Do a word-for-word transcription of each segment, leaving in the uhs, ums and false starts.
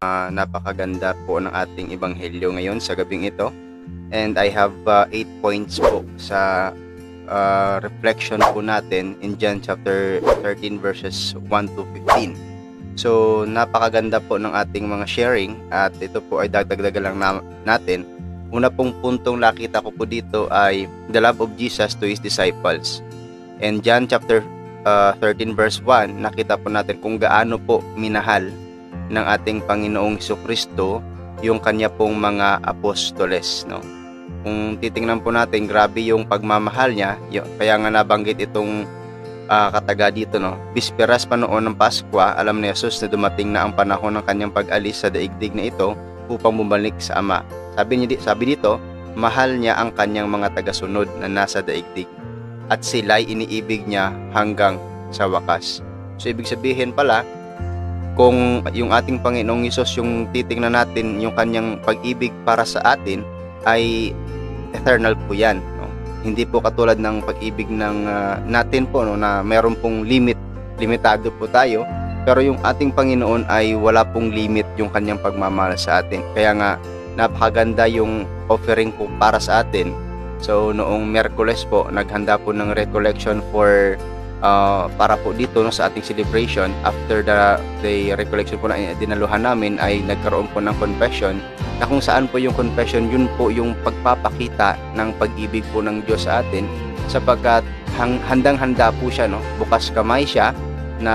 Uh, napakaganda po ng ating ebanghelyo ngayon sa gabing ito. And I have uh, eight points po sa uh, reflection po natin in John chapter thirteen verses one to fifteen. So napakaganda po ng ating mga sharing at ito po ay dagdagdagan lang na natin. Una pong puntong nakita ko po dito ay the love of Jesus to His disciples. And John chapter uh, thirteen verse one, nakita po natin kung gaano po minahal ng ating Panginoong Jesucristo yung kanya pong mga apostoles, no? Kung titingnan po natin, grabe yung pagmamahal niya. Kaya nga nabanggit itong uh, kataga dito, no? Bisperas pa noon ng Pasko, alam ni Jesus na dumating na ang panahon ng kanyang pag-alis sa daigdig na ito upang bumalik sa Ama. Sabi niya, sabi dito, mahal niya ang kanyang mga tagasunod na nasa daigdig at sila'y iniibig niya hanggang sa wakas. So ibig sabihin pala, kung yung ating Panginoong Hesus yung titingnan natin, yung kanyang pag-ibig para sa atin ay eternal po yan, no? Hindi po katulad ng pag-ibig ng uh, natin po, no, na mayroon pong limit, limitado po tayo, pero yung ating Panginoon ay wala pong limit yung kanyang pagmamahal sa atin. Kaya nga napakaganda yung offering po para sa atin. So noong Miyerkules po, naghanda po ng recollection for Uh, para po dito, no, sa ating celebration. After the, the recollection po na dinaluhan namin ay nagkaroon po ng confession, na kung saan po yung confession, yun po yung pagpapakita ng pag-ibig po ng Diyos sa atin, sapagkat hang, handang-handa po siya, no? Bukas kamay siya na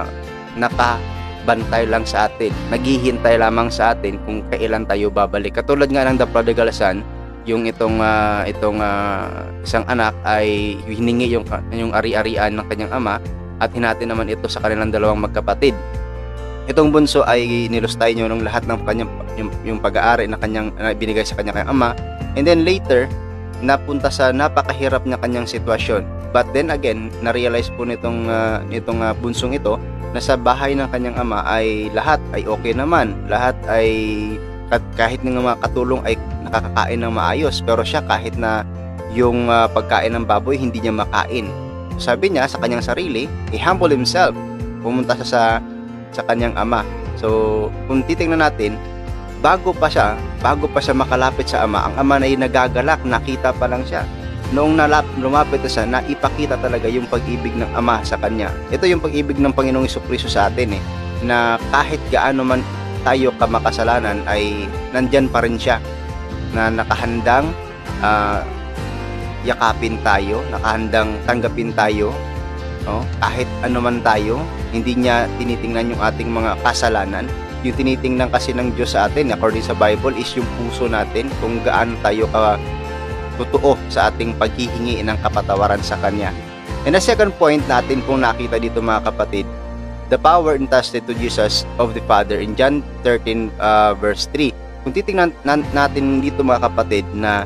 nakabantay lang sa atin, naghihintay lamang sa atin kung kailan tayo babalik. Katulad nga ng The Prodigal Son, yung itong uh, itong uh, isang anak ay hiningi yung yung ari-arian ng kanyang ama at hinati naman ito sa kanilang dalawang magkapatid. Itong bunso ay nilustay niyo ng lahat ng kanyang yung, yung pag-aari na kanyang na binigay sa kanyang kanyang ama, and then later napunta sa napakahirap niya kanyang sitwasyon. But then again, na-realize po nitong uh, nitong uh, bunsong ito na sa bahay ng kanyang ama ay lahat ay okay naman, lahat ay kahit ng mga katulong ay nakakakain ng maayos, pero siya kahit na yung uh, pagkain ng baboy hindi niya makain. So, sabi niya sa kanyang sarili, he humble himself, pumunta siya sa sa kanyang ama. So kung titingnan natin, bago pa siya bago pa siya makalapit sa ama, ang ama na ay nagagalak, nakita pa lang siya. Noong nalap, lumapit siya, naipakita talaga yung pag-ibig ng ama sa kanya. Ito yung pag-ibig ng Panginoong Jesucristo sa atin, eh, na kahit gaano man tayo kamakasalanan ay nandyan pa rin siya, na nakahandang uh, yakapin tayo, nakahandang tanggapin tayo, no? Kahit ano man tayo, hindi niya tinitingnan yung ating mga kasalanan. Yung tinitingnan kasi ng Diyos sa atin, according sa Bible, is yung puso natin, kung gaano tayo ka totoo sa ating paghihingi ng kapatawaran sa Kanya. And the second point natin kung nakita dito, mga kapatid, the power entrusted to Jesus of the Father in John thirteen uh, verse three. Kung titingnan natin dito, mga kapatid, na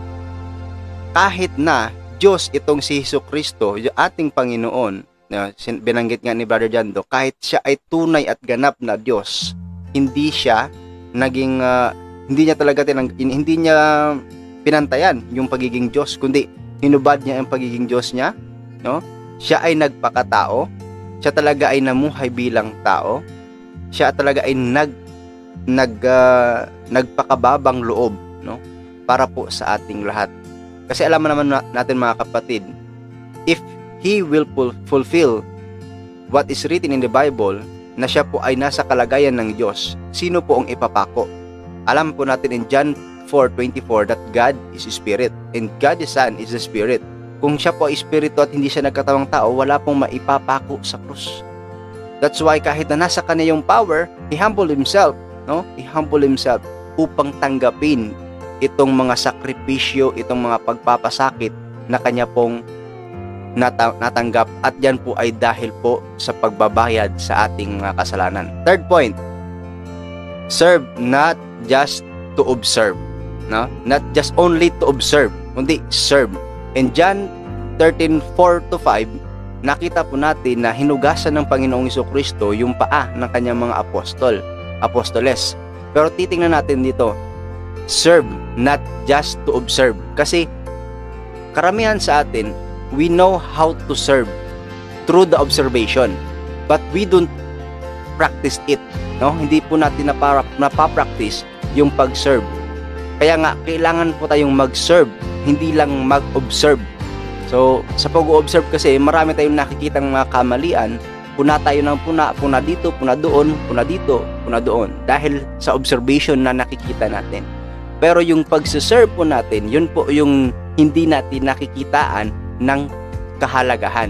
kahit na Diyos itong si Jesucristo, yung ating Panginoon, na binanggit nga ni Brother Jando, kahit siya ay tunay at ganap na Diyos, hindi siya naging uh, hindi niya talaga tinang, hindi niya pinantayan yung pagiging Diyos, kundi hinubad niya ang pagiging Diyos niya, no? Siya ay nagpakatao. Siya talaga ay namuhay bilang tao. Siya talaga ay nag nag uh, nagpakababang loob, no, para po sa ating lahat. Kasi alam naman natin, mga kapatid, if He will fulfill what is written in the Bible, na siya po ay nasa kalagayan ng Diyos, sino po ang ipapako? Alam po natin in John four twenty-four that God is Spirit and God the Son is the Spirit. Kung siya po ay Espiritu at hindi siya nagkatawang tao, wala pong maipapako sa krus. That's why kahit na nasa kanya yung power, He humbled Himself, no? He humbled Himself upang tanggapin itong mga sakripisyo, itong mga pagpapasakit na kanya pong nat- natanggap, at yan po ay dahil po sa pagbabayad sa ating mga kasalanan. Third point, serve not just to observe, no? Not just only to observe, kundi serve. In John thirteen four to five, nakita po natin na hinugasan ng Panginoong Jesucristo yung paa ng kanyang mga apostol, apostoles. Pero titingnan natin dito, serve, not just to observe. Kasi karamihan sa atin, we know how to serve through the observation, but we don't practice it, no? Hindi po natin napara, napapractice yung pag-serve. Kaya nga, kailangan po tayong mag-serve, hindi lang mag-observe. So, sa pag-observe kasi, marami tayong nakikitang mga kamalian. Puna tayo ng puna, puna dito, puna doon, puna dito, puna doon. Dahil sa observation na nakikita natin. Pero yung pag-serve po natin, yun po yung hindi natin nakikitaan ng kahalagahan.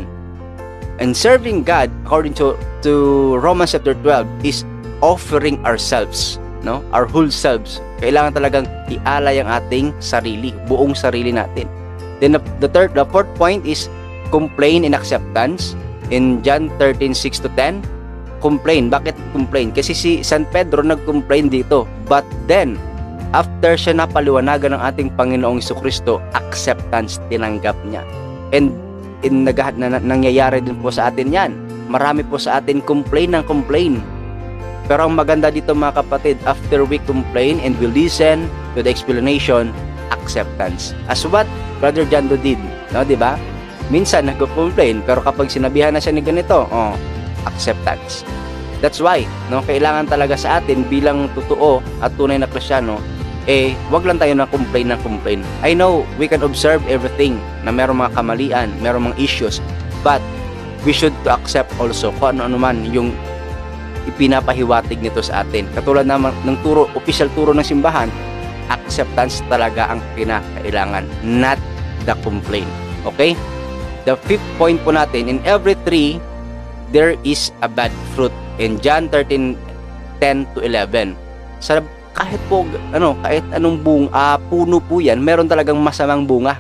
And serving God, according to, to Romans chapter twelve, is offering ourselves, no? Our whole selves. Kailangan talagang ialay ang ating sarili, buong sarili natin. Then the, the third, the fourth point is complain and acceptance. In John thirteen, six to ten, complain. Bakit complain? Kasi si San Pedro nag-complain dito. But then, after siya napaliwanagan ng ating Panginoong Jesucristo, acceptance, tinanggap niya. And in nagahad na nangyayari din po sa atin yan. Marami po sa atin complain ng complain. Pero ang maganda dito mga kapatid, after we complain and we listen to the explanation, acceptance. As what Brother Jando did, no, di ba? Minsan nagko-complain, pero kapag sinabihan na siya ni ganito, oh, acceptance. That's why, no, kailangan talaga sa atin bilang totoo at tunay na Kristiyano, eh, wag lang tayo na complain ng complain. I know we can observe everything na merong mga kamalian, merong mga issues, but we should to accept also kung ano-ano man yung ipinapahiwatig nito sa atin. Katulad naman ng turo, official turo ng simbahan, acceptance talaga ang kinakailangan, not the complaint. Okay? The fifth point po natin, in every tree, there is a bad fruit. In John thirteen, ten to eleven. Sa kahit po, ano, kahit anong bunga, uh, puno po yan, meron talagang masamang bunga.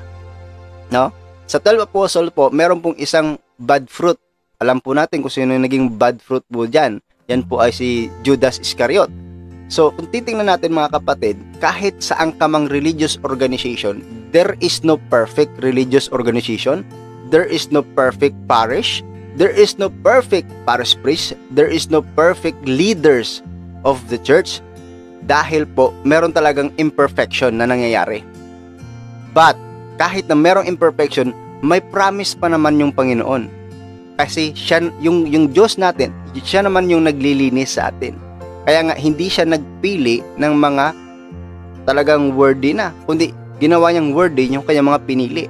No? Sa twelve apostle po, meron pong isang bad fruit. Alam po natin kung sino yung naging bad fruit po dyan. Yan po ay si Judas Iscariot. So, kung titingnan natin mga kapatid, kahit saang kamang religious organization, there is no perfect religious organization. There is no perfect parish. There is no perfect parish priest. There is no perfect leaders of the church. Dahil po, meron talagang imperfection na nangyayari. But, kahit na merong imperfection, may promise pa naman yung Panginoon. Kasi siya, yung, yung Diyos natin, siya naman yung naglilinis sa atin. Kaya nga, hindi siya nagpili ng mga talagang worthy na, kundi ginawa niyang worthy yung kanyang mga pinili.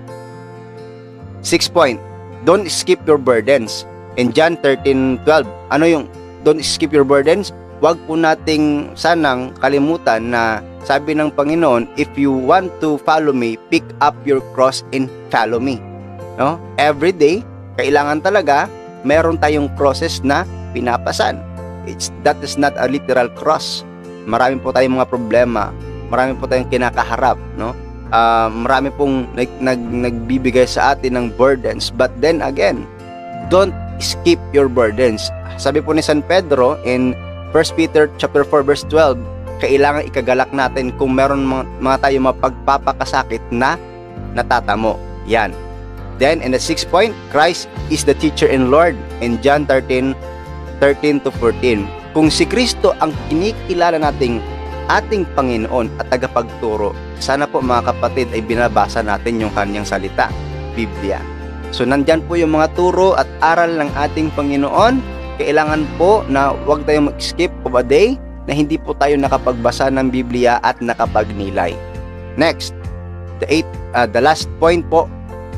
Sixth point, don't skip your burdens. In John thirteen, twelve, ano yung don't skip your burdens? Wag po nating sanang kalimutan na sabi ng Panginoon, if you want to follow me, pick up your cross and follow me. No? Every day, kailangan talaga meron tayong crosses na pinapasan. It's, that is not a literal cross. Marami po tayong mga problema, marami po tayong kinakaharap, no? Uh, marami pong nag, nag, nagbibigay sa atin ng burdens. But then again, don't skip your burdens. Sabi po ni San Pedro in First Peter chapter four verse twelve, kailangan ikagalak natin kung meron mga, mga tayo mapagpapakasakit na natatamo. Yan. Then, in the sixth point, Christ is the teacher and Lord in John thirteen, thirteen to fourteen. Kung si Kristo ang kinikilala nating ating Panginoon at tagapagturo, sana po mga kapatid ay binabasa natin yung kanyang salita, Biblia. So, nandyan po yung mga turo at aral ng ating Panginoon. Kailangan po na huwag tayong mag-skip of a day na hindi po tayo nakapagbasa ng Biblia at nakapagnilay. Next, the eighth, uh, the last point po,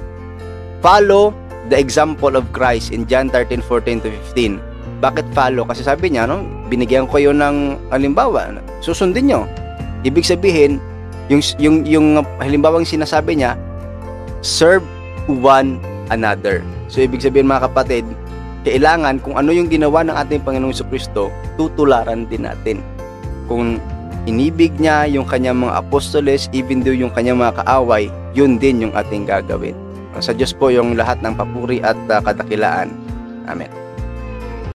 follow the example of Christ in John thirteen, fourteen to fifteen. Bakit follow? Kasi sabi niya, no, binigyan ko yun ng halimbawa, susundin nyo. Ibig sabihin, yung, yung, yung halimbawang sinasabi niya, serve one another. So, ibig sabihin mga kapatid, kailangan kung ano yung ginawa ng ating Panginoong Jesucristo, tutularan din natin. Kung inibig niya yung kanyang mga apostoles, even though yung kanyang mga kaaway, yun din yung ating gagawin. Sa Diyos po yung lahat ng papuri at uh, kadakilaan. Amen.